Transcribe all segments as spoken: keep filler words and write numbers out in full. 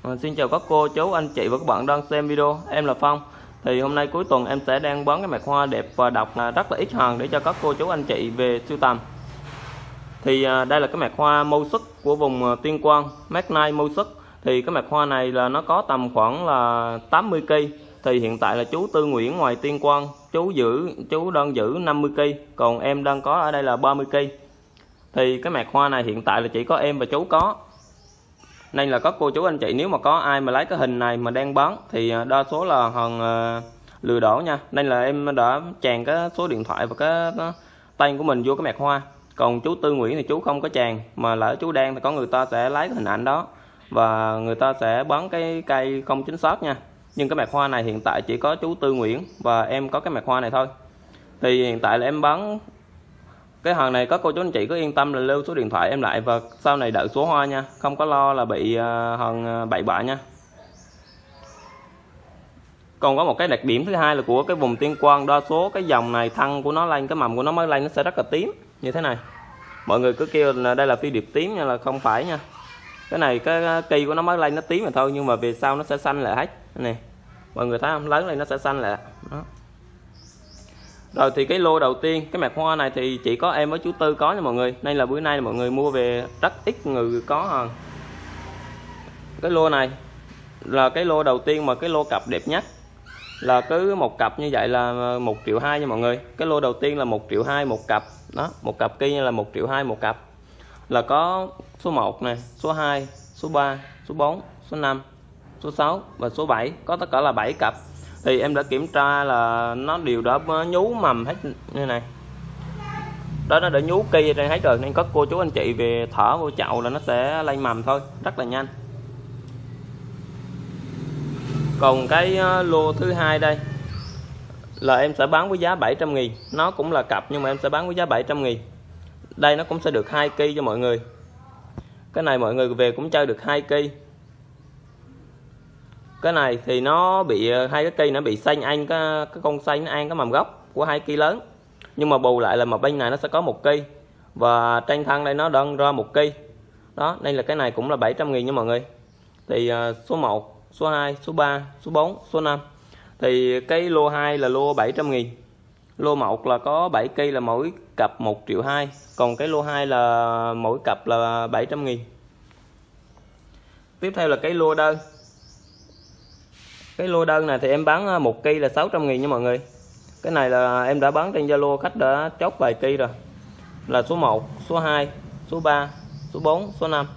À, xin chào các cô, chú, anh chị và các bạn đang xem video. Em là Phong. Thì hôm nay cuối tuần em sẽ đang bán cái mạc hoa đẹp và độc rất là ít hàng để cho các cô chú anh chị về sưu tầm. Thì à, đây là cái mạc hoa mâu sức của vùng à, Tuyên Quang, Mác Nai mâu sức. Thì cái mạc hoa này là nó có tầm khoảng là tám mươi ki. Thì hiện tại là chú Tư Nguyễn ngoài Tuyên Quang, chú giữ chú đang giữ năm mươi ki, còn em đang có ở đây là ba mươi ki. Thì cái mạc hoa này hiện tại là chỉ có em và chú có. Nên là các cô chú anh chị nếu mà có ai mà lấy cái hình này mà đang bán thì đa số là hàng uh, lừa đảo nha. Nên là em đã chèn cái số điện thoại và cái, cái tên của mình vô cái mạc hoa. Còn chú Tư Nguyễn thì chú không có chèn, mà lỡ chú đang thì có người ta sẽ lấy cái hình ảnh đó và người ta sẽ bán cái cây không chính xác nha. Nhưng cái mạc hoa này hiện tại chỉ có chú Tư Nguyễn và em có cái mạc hoa này thôi. Thì hiện tại là em bán cái hàng này, các cô chú anh chị cứ yên tâm là lưu số điện thoại em lại và sau này đợi số hoa nha, không có lo là bị hàng bậy bạ nha. Còn có một cái đặc điểm thứ hai là của cái vùng Tuyên Quang, đa số cái dòng này thân của nó lên, cái mầm của nó mới lên nó sẽ rất là tím như thế này. Mọi người cứ kêu là đây là phi điệp tím nhưng là không phải nha. Cái này cái cây của nó mới lên nó tím mà thôi, nhưng mà về sau nó sẽ xanh lại hết này. Mọi người thấy không, lớn lên nó sẽ xanh lại đó. Rồi thì cái lô đầu tiên, cái mạc hoa này thì chỉ có em với chú Tư có nha mọi người. Nên là bữa nay mọi người mua về rất ít người có hàng. Cái lô này là cái lô đầu tiên mà cái lô cặp đẹp nhất. Là cứ một cặp như vậy là một triệu hai nha mọi người. Cái lô đầu tiên là một triệu hai một cặp. Đó, một cặp kia là một triệu hai một cặp. Là có số một này, số hai, số ba, số bốn, số năm, số sáu và số bảy. Có tất cả là bảy cặp. Thì em đã kiểm tra là nó đều đã nhú mầm hết như này. Đó, nó đã nhú cây trên hết rồi. Nên các cô chú anh chị về thở vô chậu là nó sẽ lên mầm thôi, rất là nhanh. Còn cái lô thứ hai đây là em sẽ bán với giá bảy trăm nghìn. Nó cũng là cặp nhưng mà em sẽ bán với giá bảy trăm nghìn. Đây nó cũng sẽ được hai ki cho mọi người. Cái này mọi người về cũng chơi được hai ki. Cái này thì nó bị hai cái cây nó bị xanh anh, cái, cái con xanh nó ăn cái mầm gốc của hai ki lớn. Nhưng mà bù lại là mà bên này nó sẽ có một ki. Và trên thân đây nó đơn ra một ki. Đó, nên là cái này cũng là bảy trăm nghìn nha mọi người. Thì uh, số một, số hai, số ba, số bốn, số năm. Thì cái lô hai là lô bảy trăm nghìn. Lô một là có bảy ki là mỗi cặp một triệu hai. Còn cái lô hai là mỗi cặp là bảy trăm nghìn. Tiếp theo là cái lô đơn. Cái lô đơn này thì em bán một ki là sáu trăm nghìn nha mọi người. Cái này là em đã bán trên Zalo, khách đã chốt vài ki rồi. Là số một, số hai, số ba, số bốn, số năm.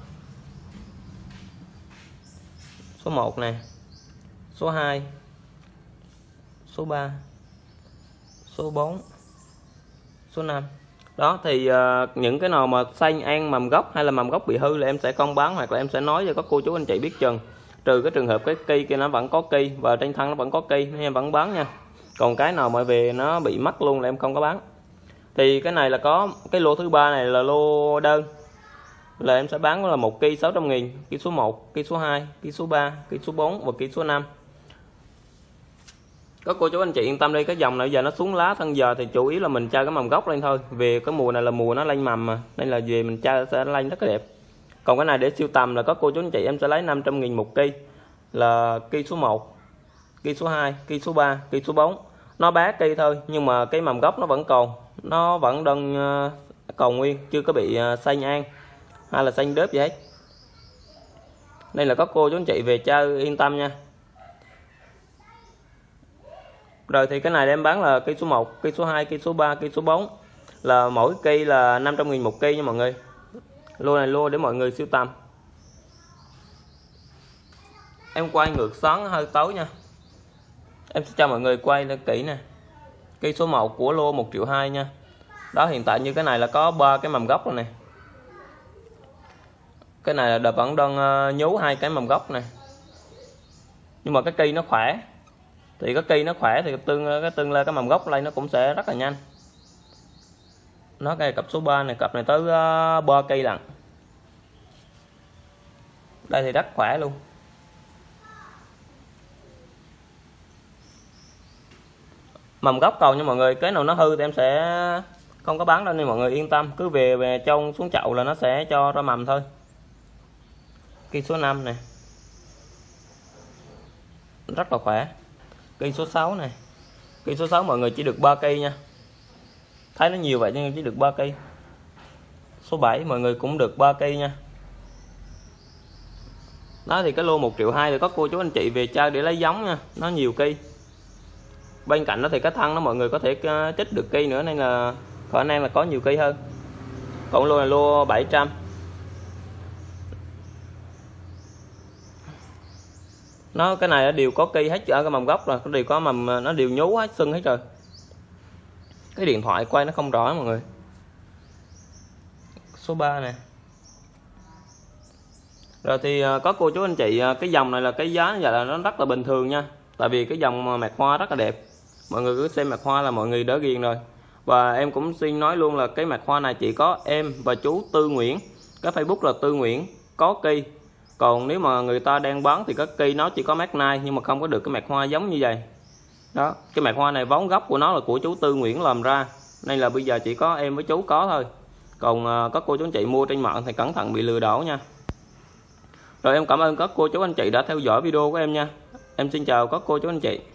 Số một này, số hai, số ba, số bốn, số năm. Đó thì uh, những cái nào mà xanh ăn mầm gốc hay là mầm gốc bị hư là em sẽ không bán, hoặc là em sẽ nói cho các cô chú anh chị biết chừng. Trừ cái trường hợp cái cây kia nó vẫn có cây và trên thân nó vẫn có cây nên em vẫn bán nha. Còn cái nào mà về nó bị mất luôn là em không có bán. Thì cái này là có cái lô thứ ba này là lô đơn. Là em sẽ bán là một ki sáu trăm nghìn, ki số một, ki số hai, ki số ba, ki số bốn và ki số năm. Các cô chú anh chị yên tâm đi, cái dòng này giờ nó xuống lá thân giờ thì chủ yếu là mình chơi cái mầm gốc lên thôi. Về cái mùa này là mùa nó lên mầm mà, nên là về mình chơi sẽ lên rất là đẹp. Còn cái này để siêu tầm là các cô chú anh chị em sẽ lấy năm trăm nghìn một ki. Là ki số một, ki số hai, ki số ba, ki số bốn. Nó bé ki thôi nhưng mà cái mầm gốc nó vẫn còn, nó vẫn đang còn nguyên, chưa có bị xanh ăn hay là xanh đớp gì hết. Đây là các cô chú anh chị về chơi yên tâm nha. Rồi thì cái này em bán là ki số một, ki số hai, ki số ba, ki số bốn. Là mỗi ki là năm trăm nghìn một ki nha mọi người. Lô này lô để mọi người sưu tầm. Em quay ngược sáng hơi tối nha. Em sẽ cho mọi người quay lên kỹ nè. Cây số một của lô một triệu hai nha. Đó, hiện tại như cái này là có ba cái mầm gốc rồi nè. Cái này là vẫn đang nhú hai cái mầm gốc này. Nhưng mà cái cây nó khỏe. Thì cái cây nó khỏe thì tương cái tương lên cái mầm gốc lên nó cũng sẽ rất là nhanh. Nó cái cặp số ba này, cặp này tới ba cây lận. Đây thì rất khỏe luôn. Mầm gốc cầu nha mọi người, cái nào nó hư thì em sẽ không có bán đâu nên mọi người yên tâm, cứ về về trong xuống chậu là nó sẽ cho ra mầm thôi. Cây số năm này. rất là khỏe. Cây số sáu này, cây số sáu mọi người chỉ được ba cây nha, thấy nó nhiều vậy nhưng chỉ được ba cây. Số bảy mọi người cũng được ba cây nha. Đó thì cái lô một triệu hai thì có cô chú anh chị về chơi để lấy giống nha, nó nhiều cây. Bên cạnh đó thì cái thân nó mọi người có thể trích được cây nữa nên là khả năng là có nhiều cây hơn. Còn lô này lô bảy trăm. Nó cái này đều có cây hết ở cái mầm gốc rồi, nó đều có mầm, nó đều nhú hết sưng hết rồi. Cái điện thoại quay nó không rõ mọi người. Số ba nè. Rồi thì có cô chú anh chị, cái dòng này là cái giá như vậy là nó rất là bình thường nha. Tại vì cái dòng mạc hoa rất là đẹp. Mọi người cứ xem mạc hoa là mọi người đỡ ghiền rồi. Và em cũng xin nói luôn là cái mạc hoa này chỉ có em và chú Tư Nguyễn. Cái Facebook là Tư Nguyễn có cây. Còn nếu mà người ta đang bán thì cái cây nó chỉ có mát nai nhưng mà không có được cái mạc hoa giống như vậy. Đó, cái mạc hoa này vốn gốc của nó là của chú Tư Nguyễn làm ra. Nên là bây giờ chỉ có em với chú có thôi. Còn có cô chú anh chị mua trên mạng thì cẩn thận bị lừa đảo nha. Rồi em cảm ơn các cô chú anh chị đã theo dõi video của em nha. Em xin chào các cô chú anh chị.